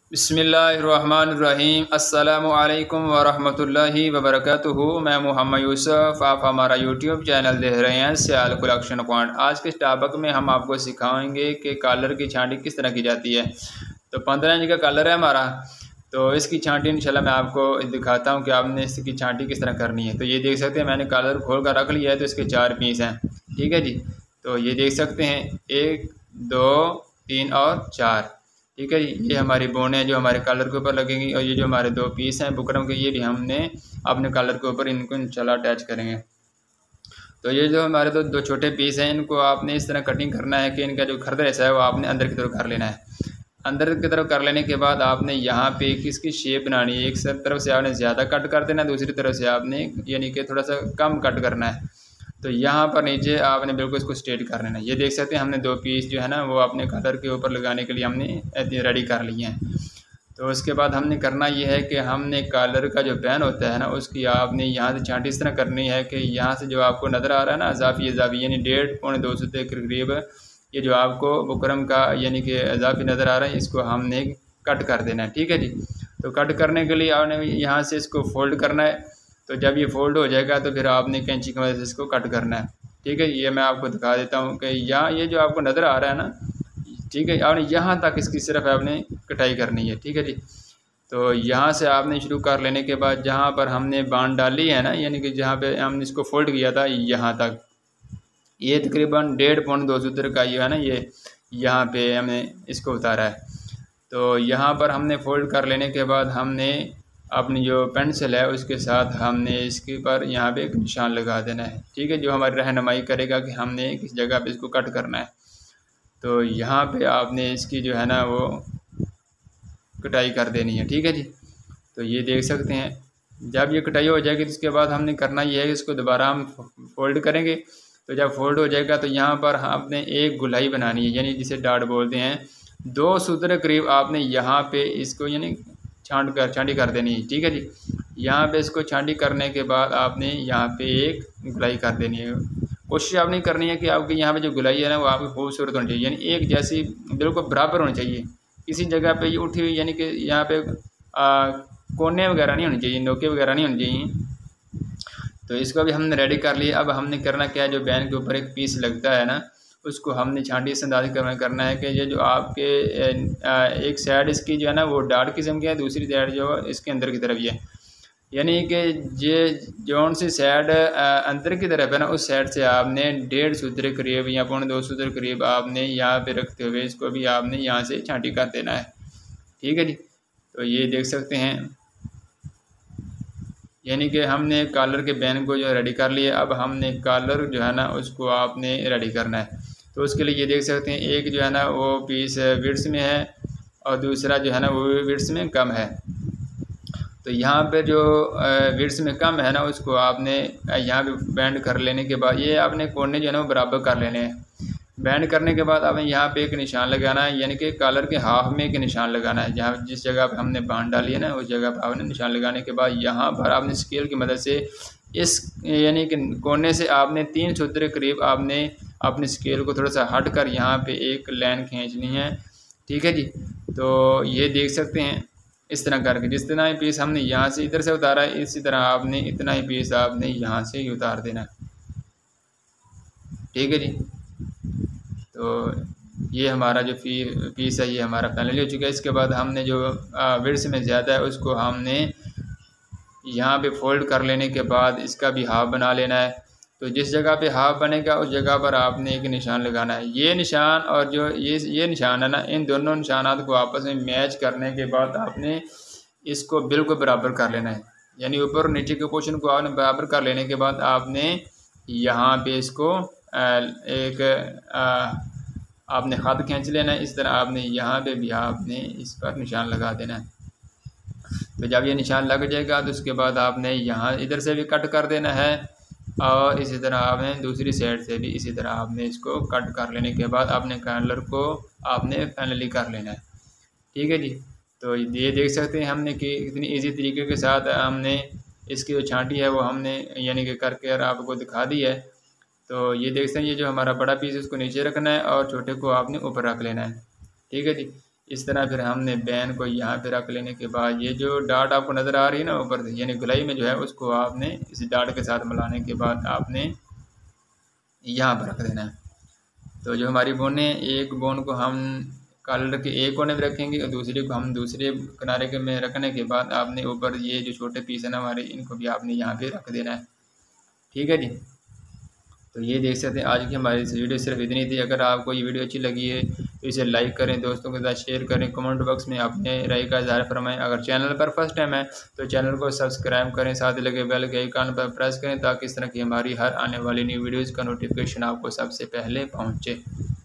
बिस्मिल्लाहिर्रहमानिर्रहीम अस्सलामु अलैकुम वरहमतुल्लाहि वबरकातुहू। मैं मोहम्मद यूसुफ, आप हमारा यूट्यूब चैनल देख रहे हैं सियाल कलेक्शन पॉइंट। आज के टॉपिक में हम आपको सिखाएंगे कि कलर की छांटी किस तरह की जाती है। तो 15 इंच का कलर है हमारा, तो इसकी छांटी इंशाल्लाह मैं आपको दिखाता हूँ कि आपने इसकी छांटी किस तरह करनी है। तो ये देख सकते हैं मैंने कलर खोल कर रख लिया है, तो इसके 4 पीस हैं। ठीक है जी, तो ये देख सकते हैं 1 2 3 और 4। ठीक है जी, ये हमारी बोन है जो हमारे कलर के ऊपर लगेंगी, और ये जो हमारे 2 पीस हैं बुकरम के, ये भी हमने अपने कलर के ऊपर इनको इंशाल्लाह अटैच करेंगे। तो ये जो हमारे दो छोटे पीस हैं, इनको आपने इस तरह कटिंग करना है कि इनका जो खरदर हिस्सा है वो आपने अंदर की तरफ कर लेना है। अंदर की तरफ कर लेने के बाद आपने यहाँ पे किसकी शेप बनानी है। एक तरफ से आपने ज़्यादा कट कर देना है, दूसरी तरफ से आपने यानी कि थोड़ा सा कम कट करना है। तो यहाँ पर नीचे आपने बिल्कुल इसको स्ट्रेट कर लेना है। ये देख सकते हैं हमने 2 पीस जो है ना वो अपने कलर के ऊपर लगाने के लिए हमने रेडी कर लिए हैं। तो उसके बाद हमने करना ये है कि हमने कलर का जो पैन होता है ना उसकी आपने यहाँ से छांटी इस तरह करनी है कि यहाँ से जो आपको नज़र आ रहा है ना इजाफी यानी 1.5 पौने 2 के करीब, ये जो आपको बुकरम का यानी कि इजाफी नज़र आ रहा है, इसको हमने कट कर देना है। ठीक है जी, तो कट करने के लिए आपने यहाँ से इसको फोल्ड करना है। तो जब ये फोल्ड हो जाएगा तो फिर आपने कैंची की मदद से इसको कट करना है। ठीक है, ये मैं आपको दिखा देता हूँ कि यहाँ ये जो आपको नज़र आ रहा है ना, ठीक है, आपने यहाँ तक इसकी सिर्फ आपने कटाई करनी है। ठीक है जी, तो यहाँ से आपने शुरू कर लेने के बाद जहाँ पर हमने बांध डाली है ना, यानी कि जहाँ पे हमने इसको फोल्ड किया था यहाँ तक, ये तकरीबन 1.5 पौने 2 का ये है ना, ये यहाँ पे हमने इसको उतारा है। तो यहाँ पर हमने फोल्ड कर लेने के बाद हमने अपनी जो पेंसिल है उसके साथ हमने इसके पर यहाँ पे एक निशान लगा देना है। ठीक है, जो हमारी रहनुमाई करेगा कि हमने किस जगह पे इसको कट करना है। तो यहाँ पे आपने इसकी जो है ना वो कटाई कर देनी है। ठीक है जी, तो ये देख सकते हैं जब ये कटाई हो जाएगी तो इसके बाद हमने करना ये है कि इसको दोबारा हम फोल्ड करेंगे। तो जब फोल्ड हो जाएगा तो यहाँ पर आपने एक गुलाई बनानी है, यानी जिसे डाट बोलते हैं। 2 सूत्र करीब आपने यहाँ पे इसको यानी छांटी कर देनी है। ठीक है जी, यहाँ पे इसको छांटी करने के बाद आपने यहाँ पे एक गुलाई कर देनी है। कोशिश आपने करनी है कि आपके यहाँ पे जो गुलाई है ना वो आपकी खूबसूरत होनी चाहिए, यानी एक जैसी बिल्कुल बराबर होनी चाहिए। किसी जगह पे ये उठी हुई यानी कि यहाँ पे कोने वगैरह नहीं होनी चाहिए, नोके वगैरह नहीं होनी चाहिए। तो इसको भी हमने रेडी कर लिया। अब हमने करना क्या है, जो बैन के ऊपर एक पीस लगता है ना उसको हमने छांटी से अंदाज़ करना है कि ये जो आपके एक साइड इसकी जो है ना वो डार्क किस्म की है, दूसरी साइड जो इसके अंदर की तरफ ये, यानी कि ये जौन सी साइड अंदर की तरफ है ना उस साइड से आपने 1.5 सूत्र करीब या 1.5 पौने 2 सूत्र करीब आपने यहाँ पे रखते हुए इसको भी आपने यहाँ से छांटी कर देना है। ठीक है जी, तो ये देख सकते हैं यानी कि हमने कॉलर के बैन को जो रेडी कर लिया। अब हमने कॉलर जो है ना उसको आपने रेडी करना है। तो उसके लिए ये देख सकते हैं एक जो है ना वो पीस विड्थ में है और दूसरा जो है ना वो विड्थ में कम है। तो यहाँ पे जो विड्थ में कम है ना उसको आपने यहाँ पे बैंड कर लेने के बाद ये आपने कोने जो है ना वो बराबर कर लेने हैं। बैंड करने के बाद आपने यहाँ पे एक निशान लगाना है, यानी कि कॉलर के हाफ में एक निशान लगाना है। जहाँ जिस जगह पे हमने बांध डाली है ना उस जगह पर आपने निशान लगाने के बाद यहाँ पर आपने स्केल की मदद से इस यानी कि कोने से आपने 3 सूत्र करीब आपने अपने स्केल को थोड़ा सा हट कर यहाँ पे एक लाइन खींचनी है। ठीक है जी, तो ये देख सकते हैं इस तरह करके जिस तरह ही पीस हमने यहाँ से इधर से उतारा है इसी तरह आपने इतना ही पीस आपने यहाँ से ही उतार देना है। ठीक है जी, तो ये हमारा जो पीस है ये हमारा फाइनली हो चुका है। इसके बाद हमने जो विड्थ में ज़्यादा है उसको हमने यहाँ पे फोल्ड कर लेने के बाद इसका भी हाफ बना लेना है। तो जिस जगह पे हाफ बनेगा उस जगह पर आपने एक निशान लगाना है। ये निशान और जो ये निशान है ना, इन दोनों निशानात को आपस में मैच करने के बाद आपने इसको बिल्कुल बराबर कर लेना है, यानी ऊपर और नीचे के पोर्शन को आपने बराबर कर लेने के बाद आपने यहाँ पे इसको एक आपने खत खींच लेना है। इस तरह आपने यहाँ पे भी आपने इस पर निशान लगा देना है। तो जब ये निशान लग जाएगा तो उसके बाद आपने यहाँ इधर से भी कट कर देना है और इसी तरह आपने दूसरी साइड से भी इसी तरह आपने इसको कट कर लेने के बाद अपने कलर को आपने फाइनली कर लेना है। ठीक है जी, तो ये देख सकते हैं हमने कि कितनी इजी तरीके के साथ हमने इसकी जो छांटी है वो हमने यानी कि करके आपको दिखा दी है। तो ये देख सकते हैं ये जो हमारा बड़ा पीस है उसको नीचे रखना है और छोटे को आपने ऊपर रख लेना है। ठीक है जी, इस तरह फिर हमने बैन को यहाँ पे रख लेने के बाद ये जो डाट आपको नज़र आ रही है ना ऊपर से, यानी गुलाई में जो है उसको आपने इस डाट के साथ मिलाने के बाद आपने यहाँ पर रख देना है। तो जो हमारी बोन है, एक बोन को हम कॉलर के एक कोने में रखेंगे और दूसरे को हम दूसरे किनारे के में रखने के बाद आपने ऊपर ये जो छोटे पीस है ना हमारे, इनको भी आपने यहाँ पे रख देना है। ठीक है जी। तो ये देख सकते हैं आज की हमारी वीडियो सिर्फ इतनी थी। अगर आपको ये वीडियो अच्छी लगी है तो इसे लाइक करें, दोस्तों के साथ शेयर करें, कमेंट बॉक्स में अपने राय का इज़हार फरमाएं। अगर चैनल पर फर्स्ट टाइम है तो चैनल को सब्सक्राइब करें, साथ ही लगे बेल के आइकन पर प्रेस करें ताकि इस तरह की हमारी हर आने वाली न्यू वीडियोज़ का नोटिफिकेशन आपको सबसे पहले पहुँचे।